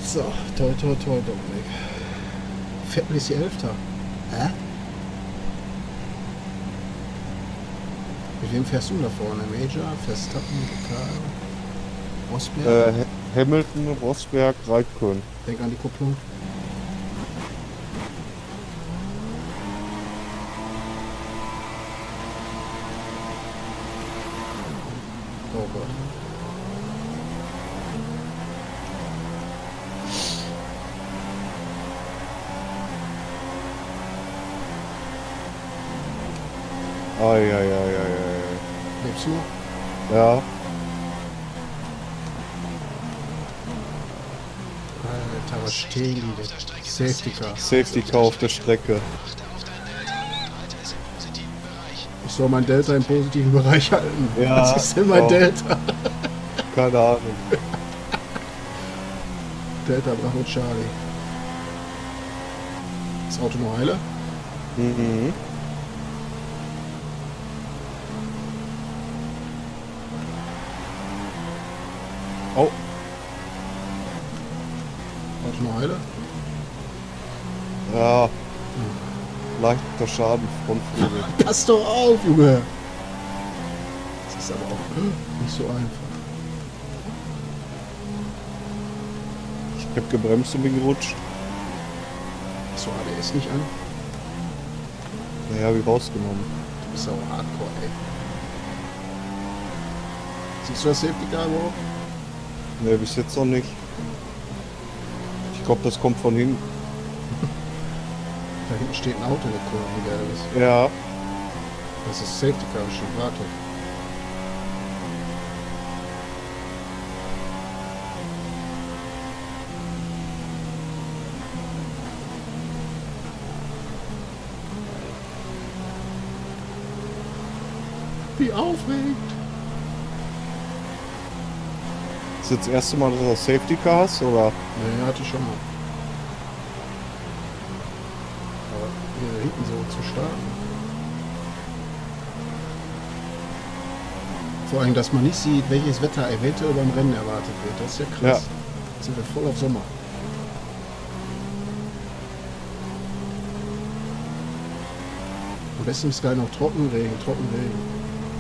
So, toi, toi, toi, Dominik. Viertel ist die 11. Hä? Mit wem fährst du da vorne? Major, Verstappen, Ricardo, Rosberg? Hamilton, Rosberg, Raikkonen. Denk an die Kupplung. Oh Gott. Ai. Lebst du noch? Ja, Alter, was stehen die denn? Safety Car. Safety Car auf der Strecke. Ich soll mein Delta im positiven Bereich halten. Ja, Was ist denn mein oh. Delta? Keine Ahnung. Delta Bravo Charlie. Das Auto noch heile? Mhm. Oh. Auto noch heile? Ja. Leichter Schaden, Frontflügel. Pass doch auf, Junge! Das ist aber auch nicht so einfach. Ich hab gebremst und bin gerutscht. So, ABS nicht an? Naja, wie rausgenommen. Du bist auch hardcore, ey. Siehst du das Safety Car überhaupt? Ne, bis jetzt noch nicht. Ich glaube, das kommt von hinten. Da hinten steht ein Auto in der Kurve, wie geil das ist. Ja. Das ist Safety Car, schon wartet. Wie aufregend! Ist jetzt das erste Mal, dass du das Safety Car hast, oder? Ne, hatte ich schon mal. Aber hier hinten so zu starten. Vor allem, dass man nicht sieht, welches Wetter eventuell beim Rennen erwartet wird. Das ist ja krass. Ja. Jetzt sind wir voll auf Sommer. Am besten ist geil noch Trockenregen, Trockenregen.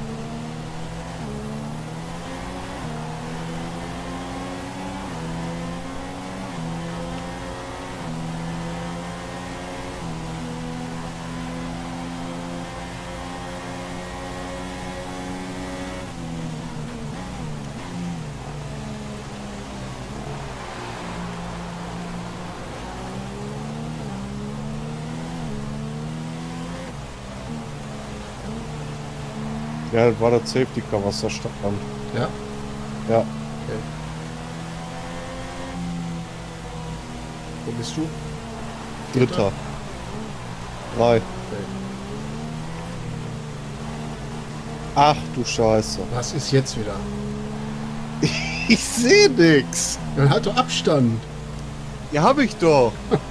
Ja, das war das Safety Car, was da stand. Ja? Ja. Okay. Wo bist du? Dritter. 3. Okay. Ach du Scheiße. Was ist jetzt wieder? Ich sehe nix. Dann halt doch Abstand. Ja, hab ich doch.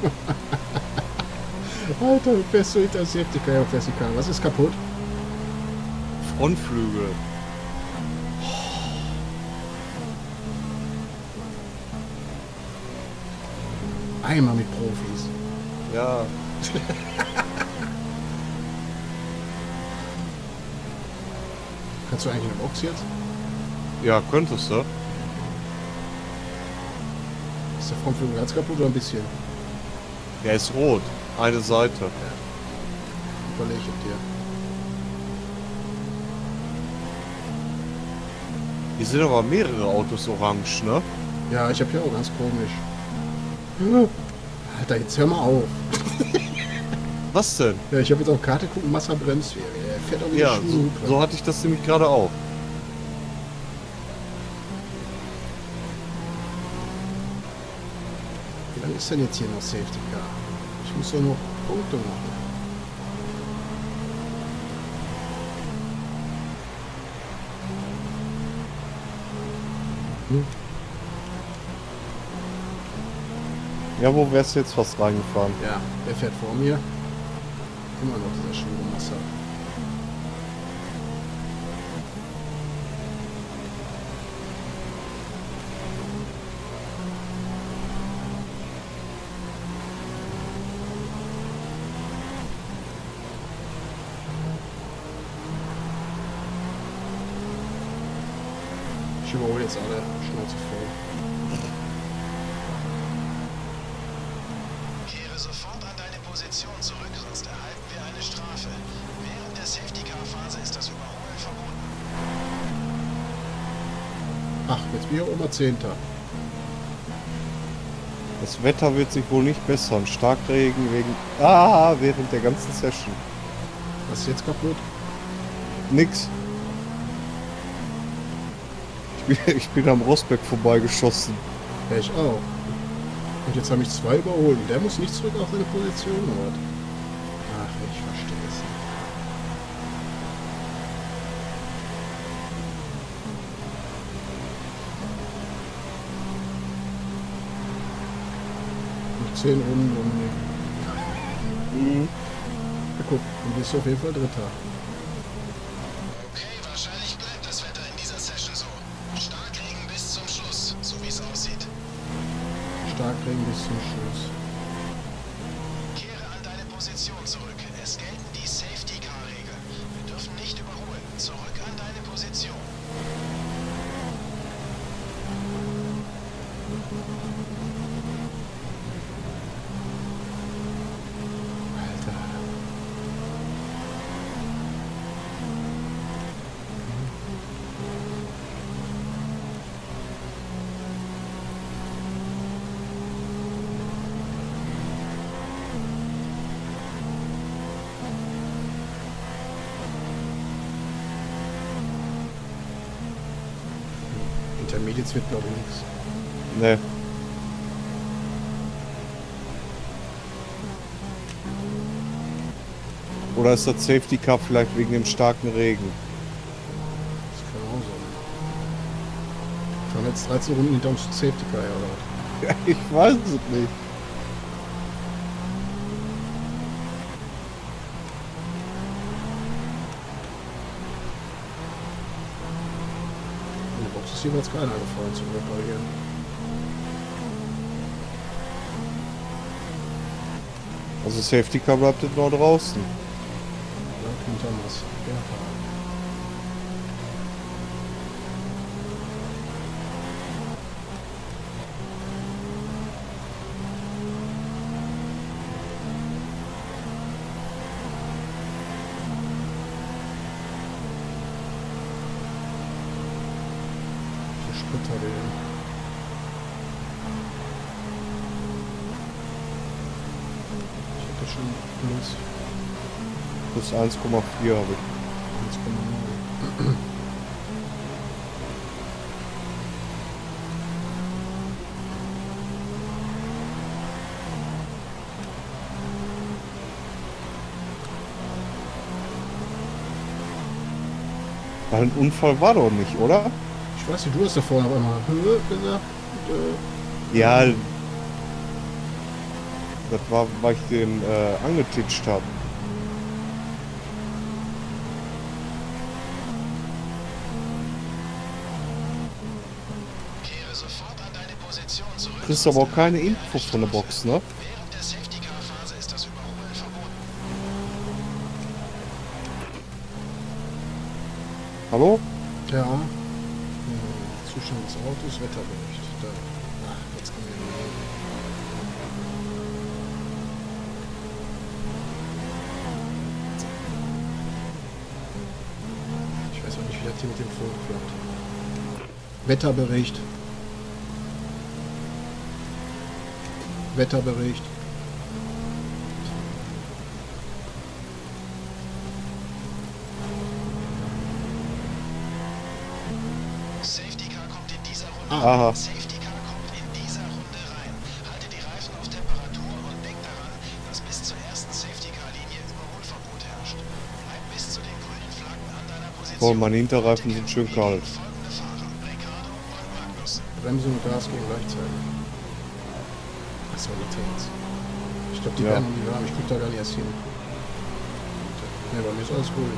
Alter, wie fährst du hinter das Safety Car auf Safety Car? Was ist kaputt? Frontflügel. Einmal mit Profis. Ja. Kannst du eigentlich eine Box jetzt? Ja, könntest du. Ist der Frontflügel ganz kaputt oder ein bisschen? Der ist rot. Eine Seite. Überlege ich dir. Hier sind aber mehrere Autos orange, ne? Ja, ich habe hier auch ganz komisch. Alter, jetzt hör mal auf. Was denn? Ja, ich habe jetzt auf Karte gucken, Massa bremst. Er fährt auch nicht Ja, Schuhe. so hatte ich das nämlich gerade auch. Wie lange ist denn jetzt hier noch Safety Car? Ich muss doch noch Punkte machen. Ja, wo wärst du jetzt fast reingefahren? Ja, wer fährt vor mir? Immer noch dieser schwere Massa. Ich überhole jetzt alle. Schnauze voll. Kehre sofort an deine Position zurück, sonst erhalten wir eine Strafe. Während der Safety-Car-Phase ist das Überholen verboten. Ach, jetzt bin ich auch immer Zehnter. Das Wetter wird sich wohl nicht bessern. Starkregen während der ganzen Session. Was ist jetzt kaputt? Nix. Ich bin am Rosberg vorbeigeschossen. Ja, ich auch. Und jetzt habe ich 2 überholt. Der muss nicht zurück auf seine Position, oder? Ach, ich verstehe es nicht. Noch 10 Runden Mhm. Ja, guck, dann bist du auf jeden Fall Dritter. Okay, wahrscheinlich bleibt das Wetter in dieser Session so. Starkregen bis zum Schluss, so wie es aussieht. Starkregen bis zum Schluss. Kehre an deine Position zurück. Es gelten die Safety-Car-Regeln. Wir dürfen nicht überholen. Zurück an deine Position. Alter. Intermediates wird glaube ich nichts. Ne. Oder ist das Safety Car vielleicht wegen dem starken Regen? Das kann auch sein. Fahren jetzt 13 Runden hinterm Safety Car, oder was? Ja, ich weiß es nicht. In der Box ist jeweils keiner gefallen zum Reparieren. Also Safety Car bleibt jetzt noch draußen. Ja, hinterm was. Ja, für Splitter wählen. Ich hätte schon plus Plus 1,4 habe ich. 1,9. Weil ein Unfall war doch nicht, oder? Ich weiß nicht, du hast da vorne auf einmal gesagt. Ja. Das war, weil ich den angetitscht habe. Kehre sofort an deine Position zurück. Du kriegst aber auch keine Info von der Box, ne? Während der Safety-Car-Phase ist das Überholen verboten. Hallo? Ja. Zustand des Autos, Wetterbericht. Da. Ach, jetzt kommen wir wieder. Ich weiß auch nicht, wie das hier mit dem Funk klappt. Wetterbericht. Wetterbericht. Safety-Car kommt in dieser Runde Aha. rein. Safety-Car kommt in dieser Runde rein. Halte die Reifen auf Temperatur und denk daran, dass bis zur ersten Safety-Car-Linie Überholverbot herrscht. Bleib bis zu den grünen Flaggen an deiner Position. Boah, meine Hinterreifen sind schön kalt. Folgende Fahrer: Ricciardo und Magnussen. Bremse und Gas gehen gleichzeitig. Achso, Latenz. Ich glaube, die Ja. werden die warm. Ich guck da gar nicht erst hin. Ne, bei mir ist alles ruhig.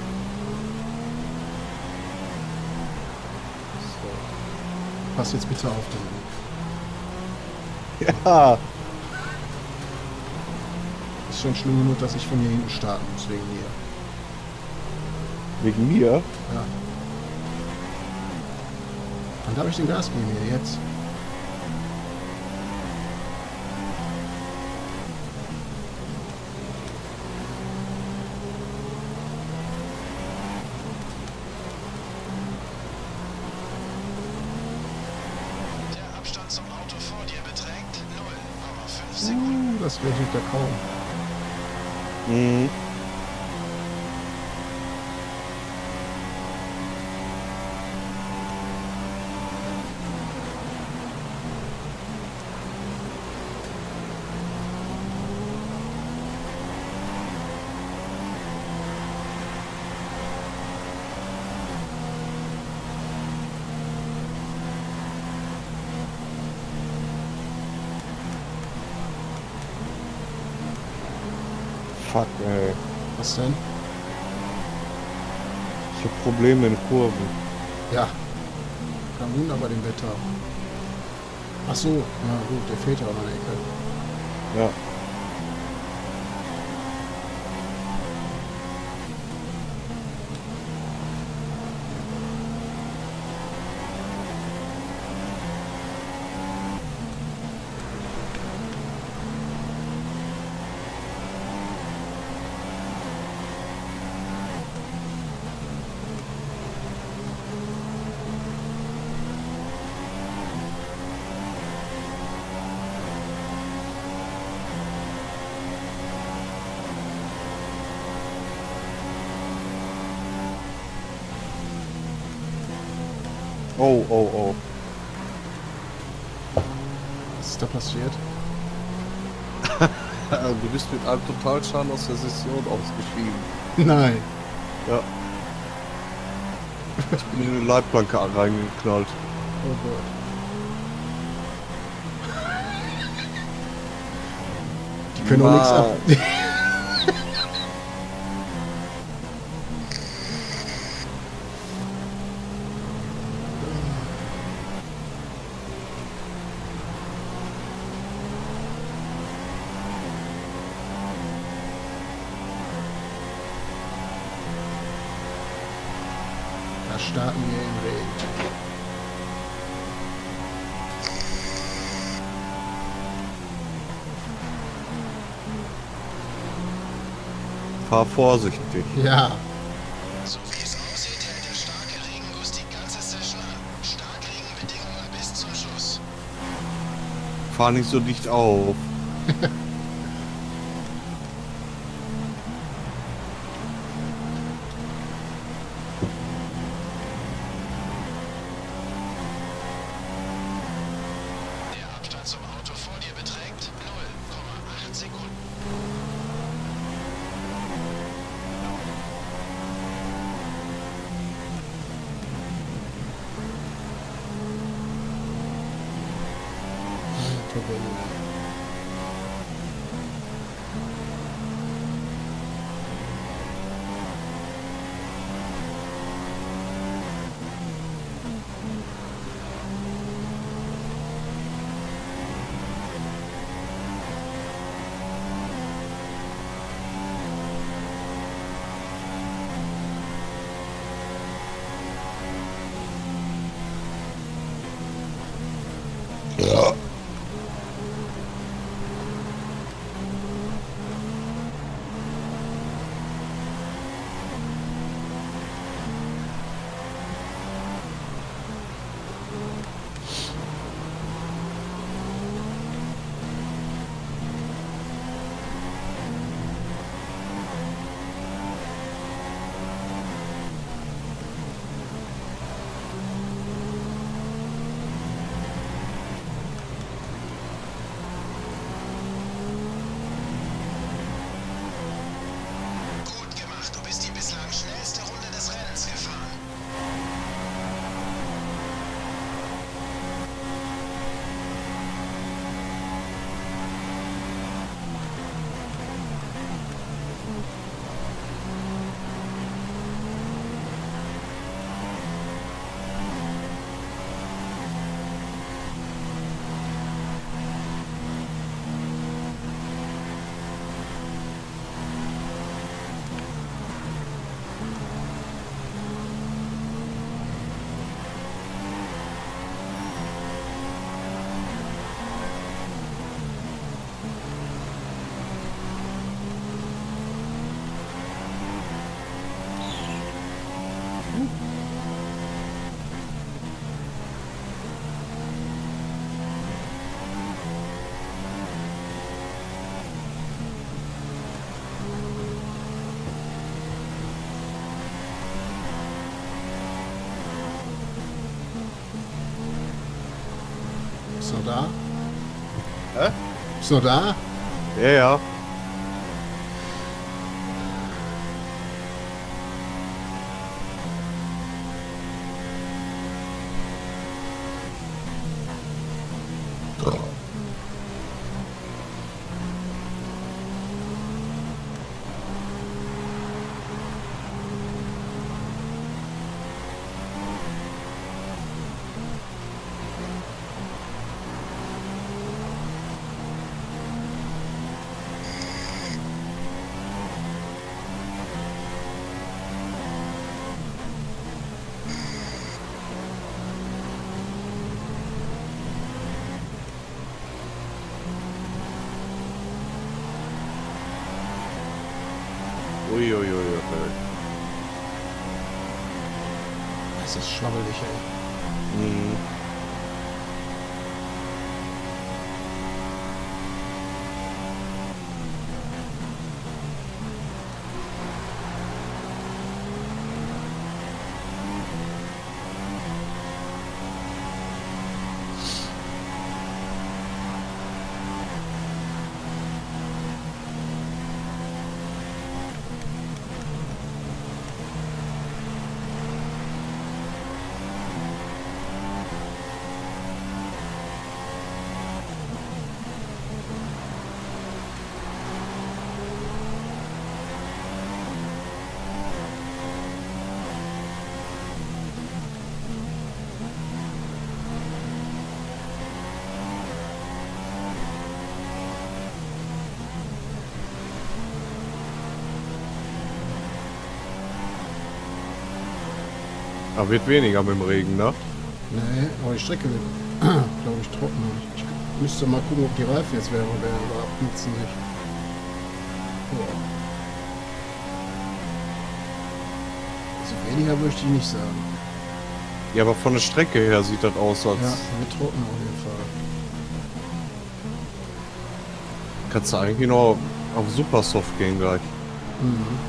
So. Pass jetzt bitte auf den. Ja. Ist schon schlimm genug, dass ich von hier hinten starten muss, wegen dir. Wegen mir? Ja. Wann darf ich den Gas geben hier? Jetzt. Der Abstand zum Auto vor dir beträgt 0,5 Sekunden. Das rechnet ja kaum. Mhm. Fuck, ey. Was denn? Ich hab Probleme in Kurven. Ja. Kam wunderbar dem Wetter. Ach so, na gut, der fehlt ja auch noch eine Ecke. Ja. Oh, oh, oh. Was ist da passiert? Du bist mit einem Totalschaden aus der Session ausgeschieden. Nein. Ja. Ich bin in eine Leitplanke reingeknallt. Oh Gott. Die können auch nichts ab. Da starten wir im Regen. Fahr vorsichtig. Ja. So wie es aussieht, hält der starke Regenguss die ganze Session an. Starkregenbedingungen bis zum Schluss. Fahr nicht so dicht auf. Der Abstand zum Auto vor dir beträgt 0,8 Sekunden. Verbindung. Bist du noch da? Hä? Bist du noch da? Ja, ja. Uiuiui. Das ist schwabbelig, ey. Mhm. Aber wird weniger mit dem Regen, ne? Nee, aber die Strecke wird, glaube ich, trocken. Ich müsste mal gucken, ob die Reifen jetzt wärmer werden oder abnutzen sich. Ja. Also weniger möchte ich nicht sagen. Ja, aber von der Strecke her sieht das aus, als Ja, wird trocken auf jeden Fall. kannst du eigentlich noch auf Supersoft gehen gleich. Mhm.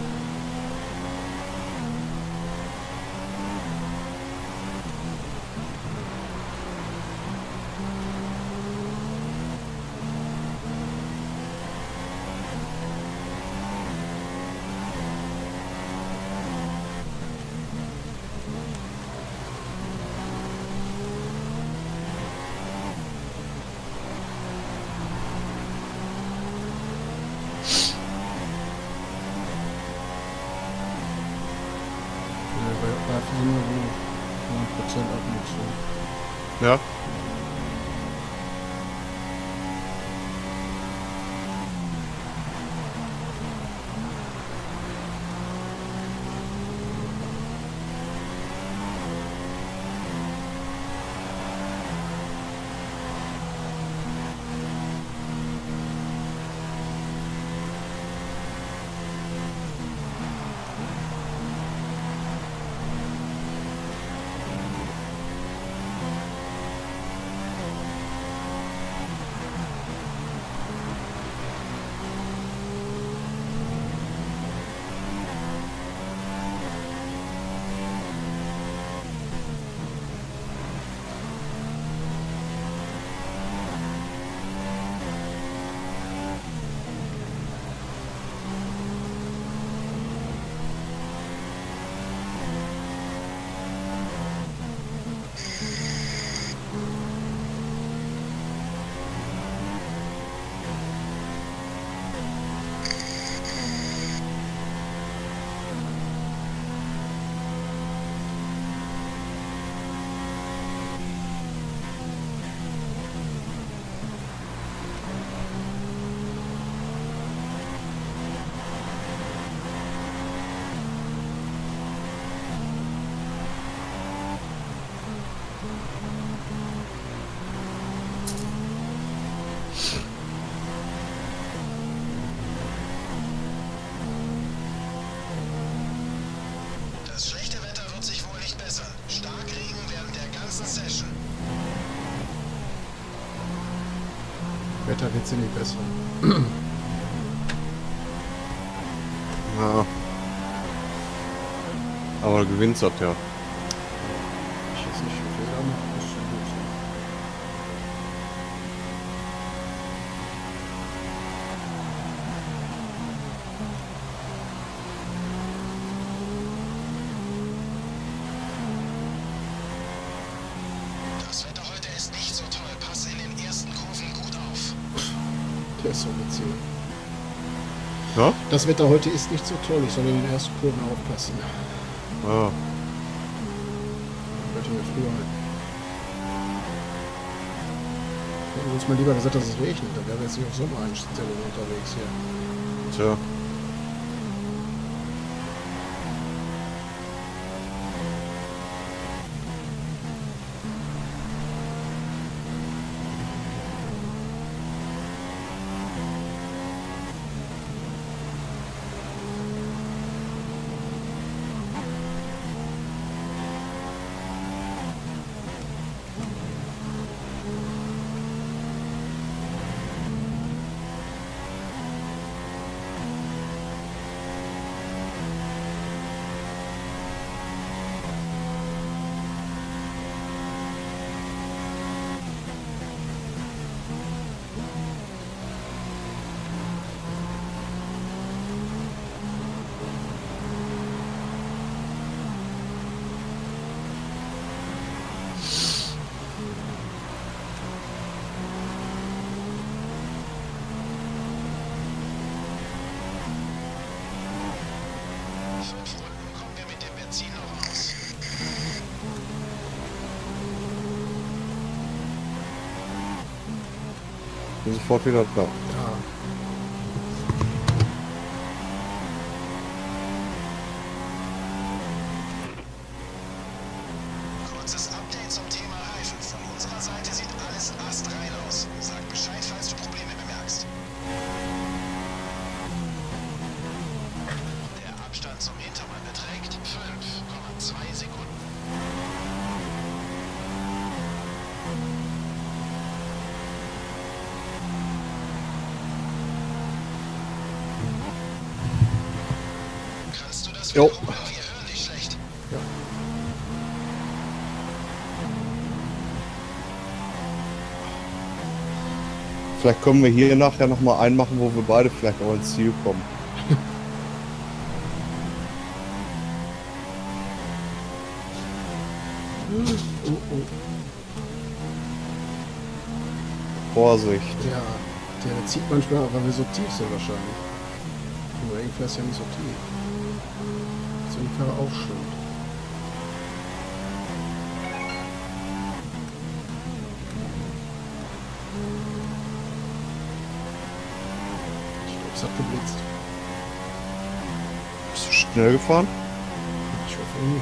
Reifen sind nur so 9% Abnutzung. Ja. Das schlechte Wetter wird sich wohl nicht bessern. Starkregen während der ganzen Session. Wetter wird sie nicht besser. Ja. Aber du gewinnst das ja. Ich jetzt nicht viel Fehler mache, müsste gut sein. Der ist so witzig. Ja? Das Wetter heute ist nicht so toll. Ich soll in den ersten Kurven aufpassen. Ja. Wollte mir früher hätten wir uns mal lieber gesagt, dass es regnet. Dann wären wir jetzt nicht auf Sommereinstellungen unterwegs hier. Tja. Bin sofort wieder da. Ja. Kurzes Update zum Thema Reifen. Von unserer Seite sieht alles astrein aus. Sag Bescheid, falls du Probleme bemerkst. Der Abstand zum Hintermann beträgt 5,2 Sekunden. Kannst du das Jo. wiederholen? Wir hören dich schlecht. Ja. Vielleicht können wir hier nachher nochmal einmachen, wo wir beide vielleicht auch ins Ziel kommen. Oh, oh. Vorsicht. Ja, der zieht manchmal, weil wir so tief sind wahrscheinlich. Nur irgendwie ist ja nicht so tief. So die Karre auch schön. Ich glaube, es hat geblitzt. Bist du schnell gefahren? Ich hoffe nicht.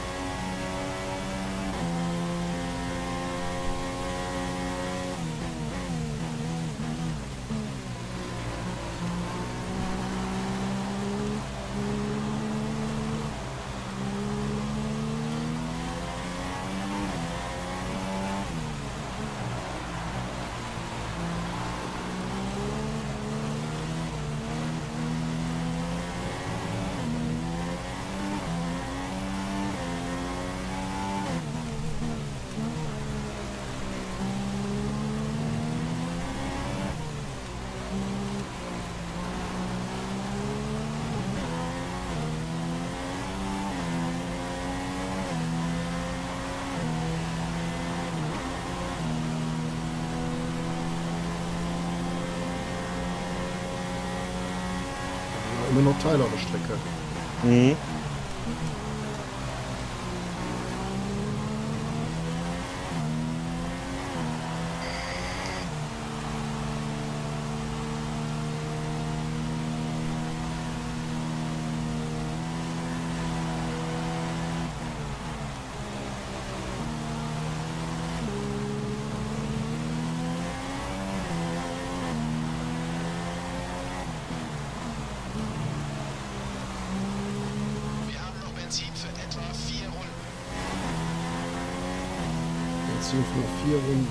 Immer noch Teile auf der Strecke. Mhm. Wir haben noch Benzin für etwa 4 Runden. Jetzt sind noch 4 Runden.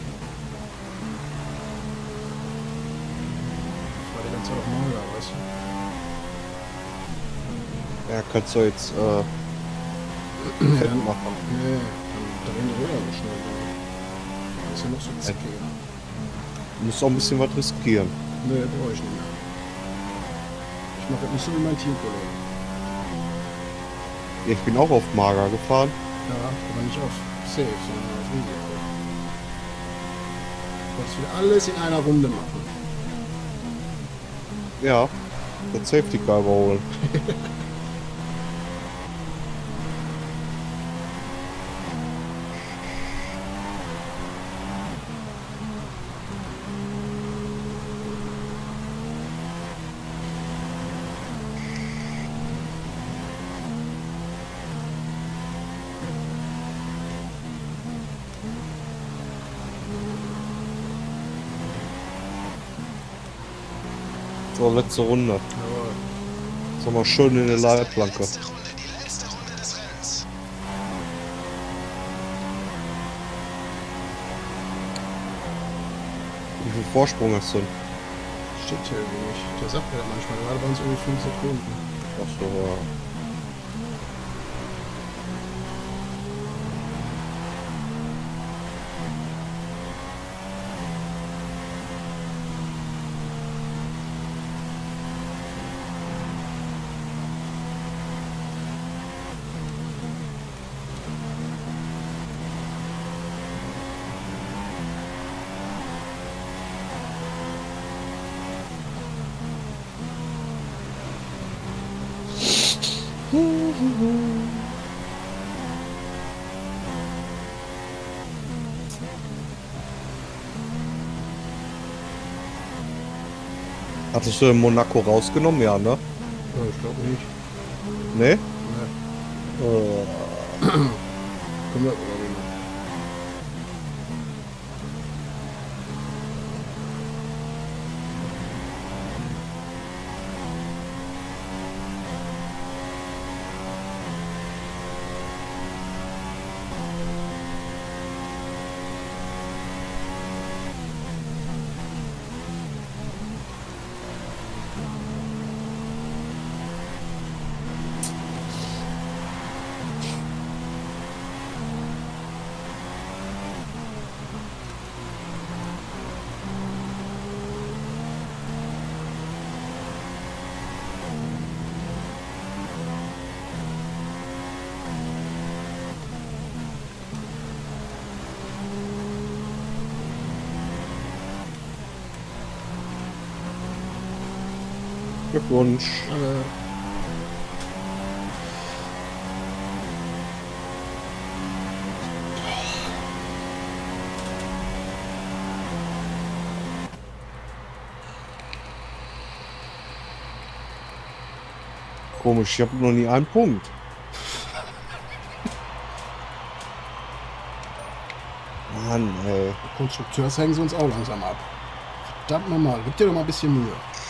Ich war die ganze Zeit auf Mager, weißt du? Ja, kannst du jetzt fett machen. Nee, dann drehen die Räder so schnell. Das ist ja noch so zickiger. Du musst auch ein bisschen was riskieren. Nee, brauche ich nicht mehr. Ich mache das nicht so wie mein Teamkollege. Ja, ich bin auch auf Mager gefahren. Ja, aber nicht auf Safe, sondern auf Risiko. Ich wollte es wieder alles in einer Runde machen. Ja, das Safety Car überholen. So, letzte Runde. Jawohl. So, mal schön in der Das ist dann Leitplanke. die letzte Runde des Rennens. Wie viel Vorsprung hast du? Steht hier irgendwie nicht. Der sagt mir das manchmal. Gerade waren es irgendwie 5 Sekunden. Ach so, ja. Hattest du in Monaco rausgenommen? Ja, ne? Ja, ich glaube nicht. Nee? Ne. Können wir aber nicht. Glückwunsch. Komisch, ich habe noch nie einen Punkt. Mann, ey. Konstrukteurs hängen sie uns auch langsam ab. Verdammt nochmal, gib dir doch mal ein bisschen Mühe.